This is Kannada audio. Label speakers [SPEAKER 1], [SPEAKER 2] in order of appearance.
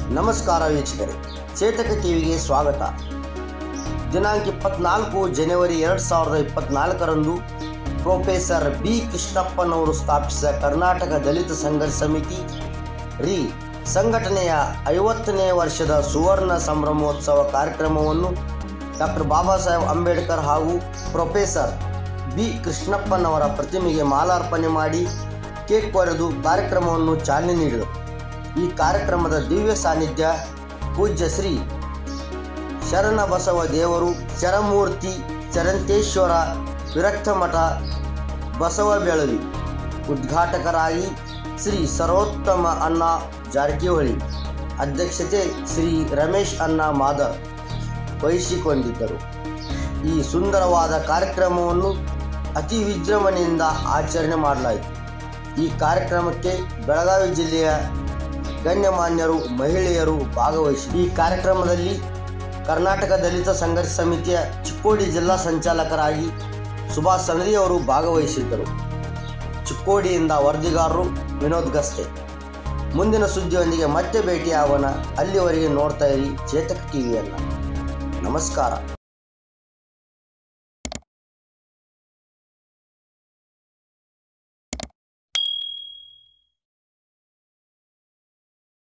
[SPEAKER 1] ನಮಸ್ಕಾರ ವೀಕ್ಷಕರೇ, ಚೇತಕ ಟಿವಿಗೆ ಸ್ವಾಗತ. ದಿನಾಂಕ 24 ಜನವರಿ 2024ರಂದು ಪ್ರೊಫೆಸರ್ ಬಿ ಕೃಷ್ಣಪ್ಪನವರು ಸ್ಥಾಪಿಸಿದ ಕರ್ನಾಟಕ ದಲಿತ ಸಂಘರ್ಷ ಸಮಿತಿ ಸಂಘಟನೆಯ 50ನೇ ವರ್ಷದ ಸುವರ್ಣ ಸಂಭ್ರಮೋತ್ಸವ ಕಾರ್ಯಕ್ರಮವನ್ನು ಡಾಕ್ಟರ್ ಬಾಬಾ ಸಾಹೇಬ್ ಅಂಬೇಡ್ಕರ್ ಹಾಗೂ ಪ್ರೊಫೆಸರ್ ಬಿ ಕೃಷ್ಣಪ್ಪನವರ ಪ್ರತಿಮೆಗೆ ಮಾಲಾರ್ಪಣೆ ಮಾಡಿ ಕೇಕ್ ಕೊರೆದು ಕಾರ್ಯಕ್ರಮವನ್ನು ಚಾಲನೆ ನೀಡಿದರು. ಈ ಕಾರ್ಯಕ್ರಮದ ದಿವ್ಯ ಸಾನ್ನಿಧ್ಯ ಪೂಜ್ಯ ಶ್ರೀ ಶರಣಬಸವ ದೇವರು, ಚರಮೂರ್ತಿ ಚರಂತೇಶ್ವರ ವಿರಕ್ತಮಠ ಬಸವಬೆಳವಿ, ಉದ್ಘಾಟಕರಾಗಿ ಶ್ರೀ ಸರ್ವೋತ್ತಮ ಅಣ್ಣ ಜಾರಕಿಹೊಳಿ, ಅಧ್ಯಕ್ಷತೆ ಶ್ರೀ ರಮೇಶ್ ಅಣ್ಣ ಮಾದರ್ ವಹಿಸಿಕೊಂಡಿದ್ದರು. ಈ ಸುಂದರವಾದ ಕಾರ್ಯಕ್ರಮವನ್ನು ಅತಿ ವಿಜೃಂಭಣೆಯಿಂದ ಆಚರಣೆ ಮಾಡಲಾಯಿತು. ಈ ಕಾರ್ಯಕ್ರಮಕ್ಕೆ ಬೆಳಗಾವಿ ಜಿಲ್ಲೆಯ ಗಣ್ಯಮಾನ್ಯರು, ಮಹಿಳೆಯರು ಭಾಗವಹಿಸಿದರು. ಈ ಕಾರ್ಯಕ್ರಮದಲ್ಲಿ ಕರ್ನಾಟಕ ದಲಿತ ಸಂಘರ್ಷ ಸಮಿತಿಯ ಚಿಕ್ಕೋಡಿ ಜಿಲ್ಲಾ ಸಂಚಾಲಕರಾಗಿ ಸುಭಾಷ್ ಸನದಿಯವರು ಭಾಗವಹಿಸಿದ್ದರು. ಚಿಕ್ಕೋಡಿಯಿಂದ ವರದಿಗಾರರು ವಿನೋದ್ ಗಸ್ತೆ. ಮುಂದಿನ ಸುದ್ದಿಯೊಂದಿಗೆ ಮತ್ತೆ ಭೇಟಿಯಾಗೋಣ. ಅಲ್ಲಿವರೆಗೆ ನೋಡ್ತಾ ಇರಿ ಚೇತಕ ಟಿವಿಯನ್ನು. ನಮಸ್ಕಾರ.